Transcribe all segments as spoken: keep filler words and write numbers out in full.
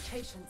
Patience.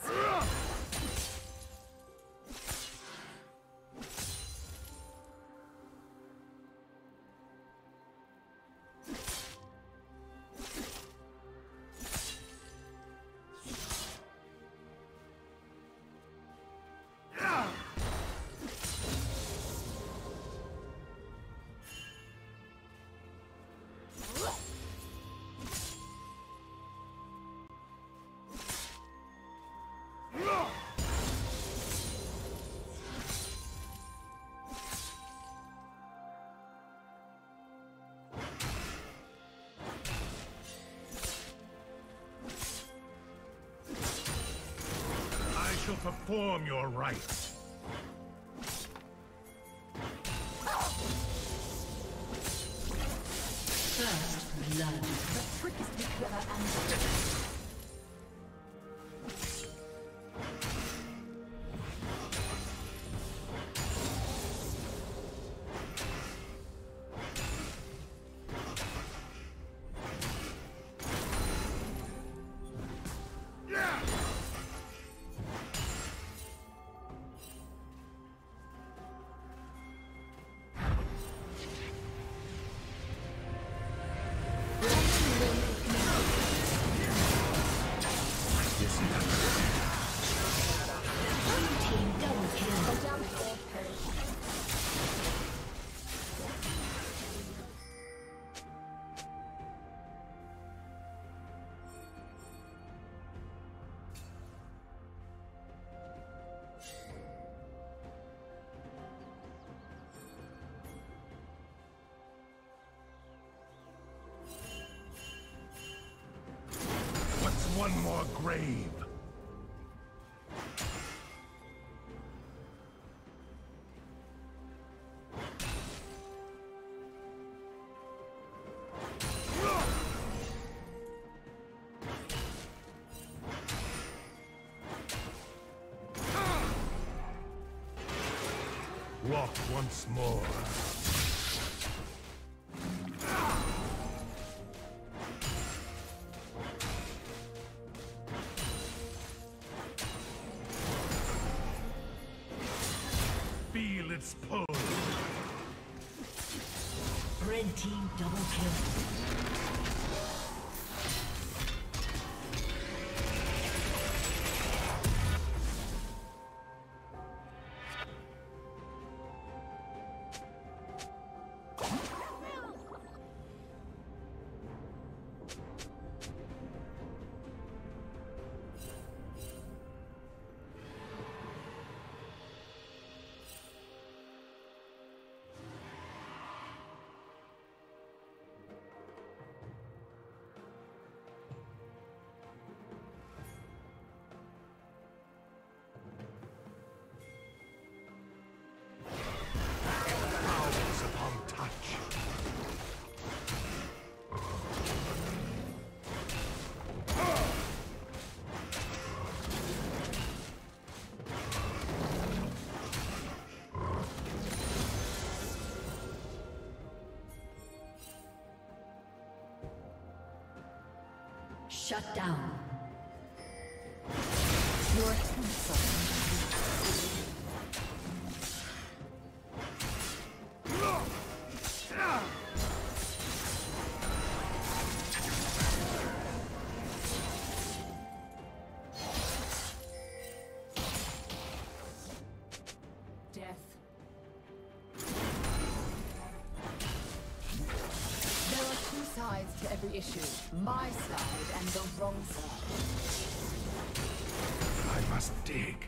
Perform your rites. First blood. The trick is to be clever and One more grave. Walk once more. Feel its pull. Red team double kill. Shut down. Your handsome. To every issue, my side and the wrong side. I must dig.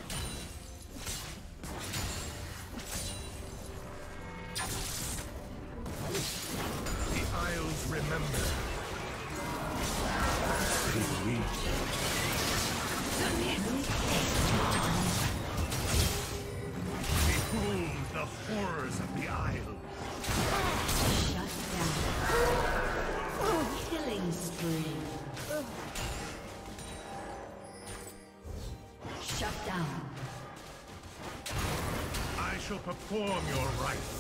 The Isles remember. Stay weak. Behold the horrors of the Isles. Shut down. Killing spree. Ugh. Shut down. I shall perform your rites.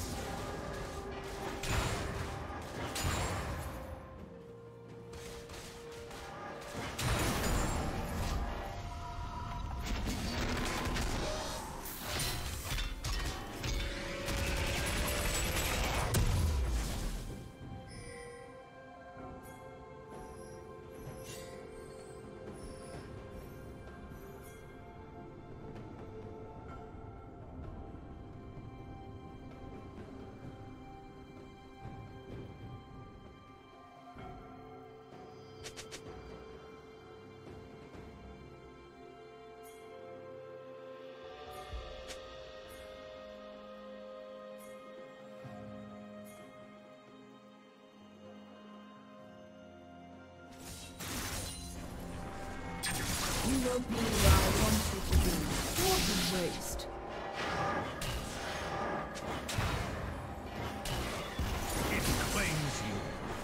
You won't be where I want you to be. What a waste. It claims you.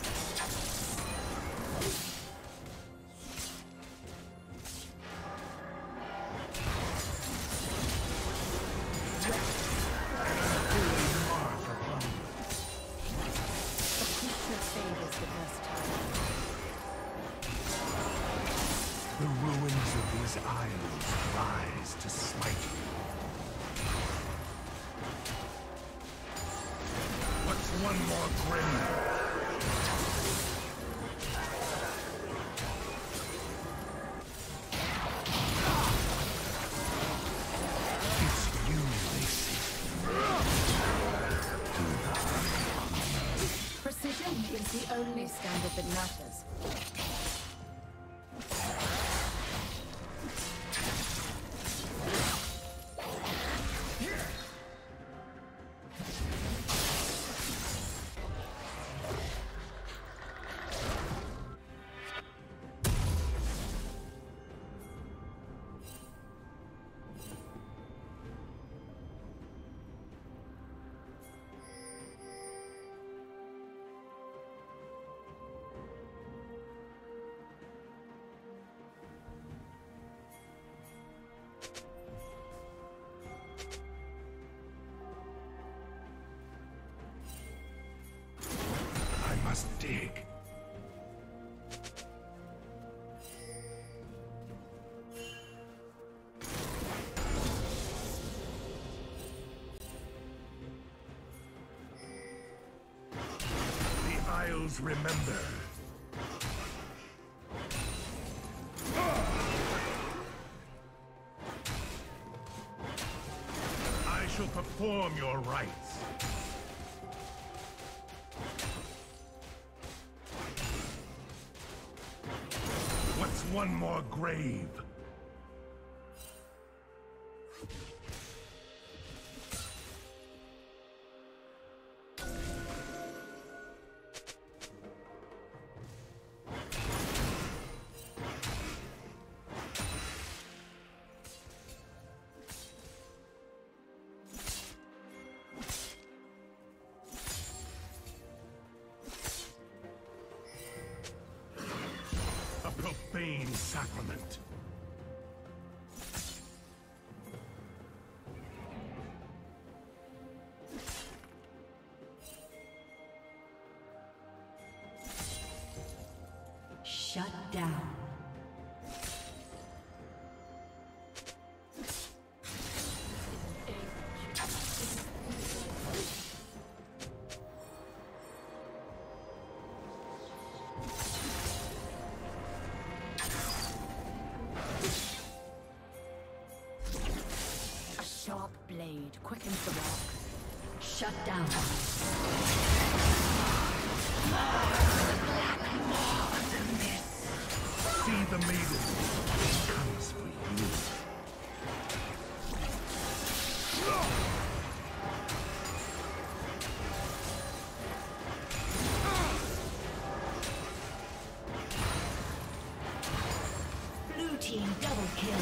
Mark upon you. The creature favors the versatile. The ruins of these isles rise to smite you. What's one more grave? It's you they seek. Do the hunt. Precision is the only standard that matters. Dig. The Isles remember. I shall perform your rites. One more grave. Profane sacrament. Shut down. Sharp blade quickens the work. Shut down. See the maiden. It comes for you. Blue team double kill.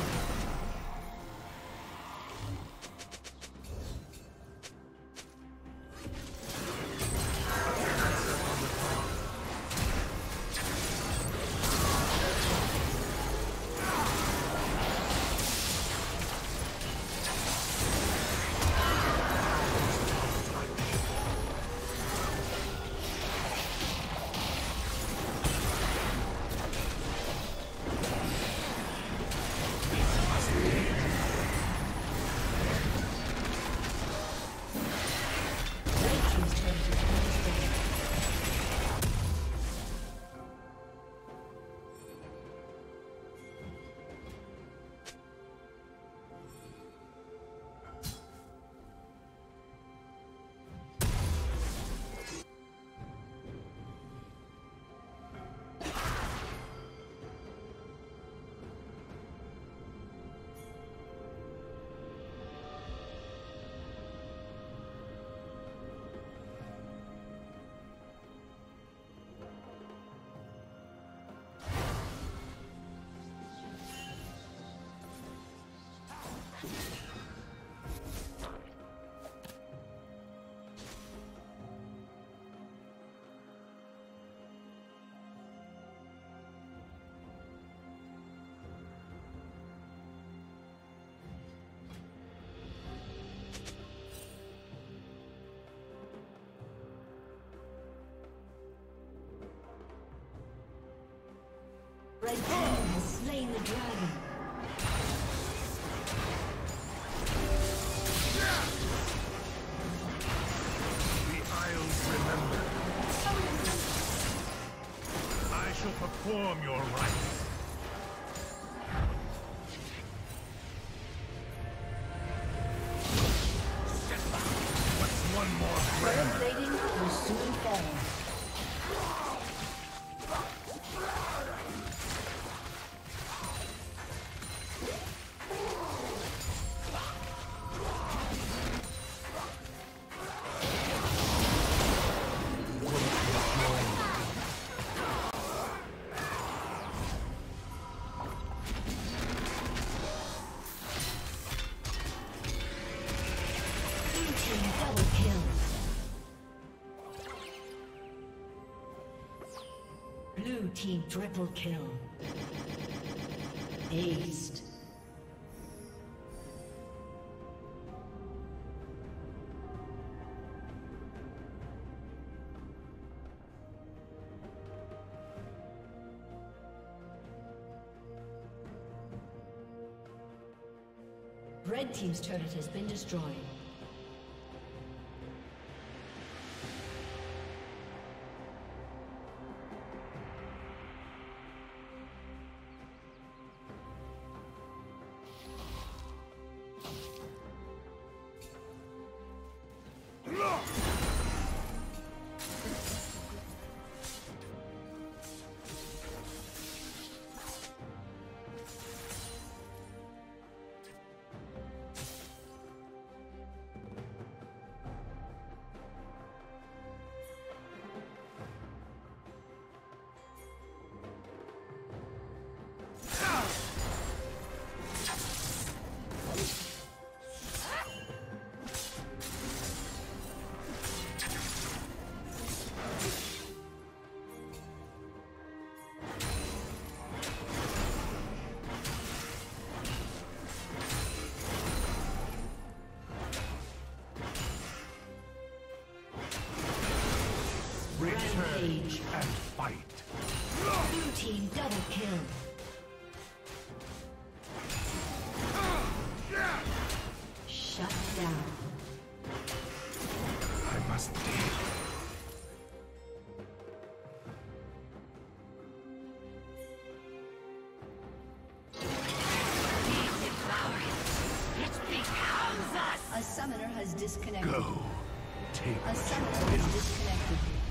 Red team has slain the dragon. The Isles remember. I shall perform your rites. What's one more Turret grammar? plating will soon fall. Blue team triple kill. Aced. Red team's turret has been destroyed. Rampage and fight. Blue team double kill. Shut down. I must leave. A summoner has disconnected. Go. Take A summoner has disconnected.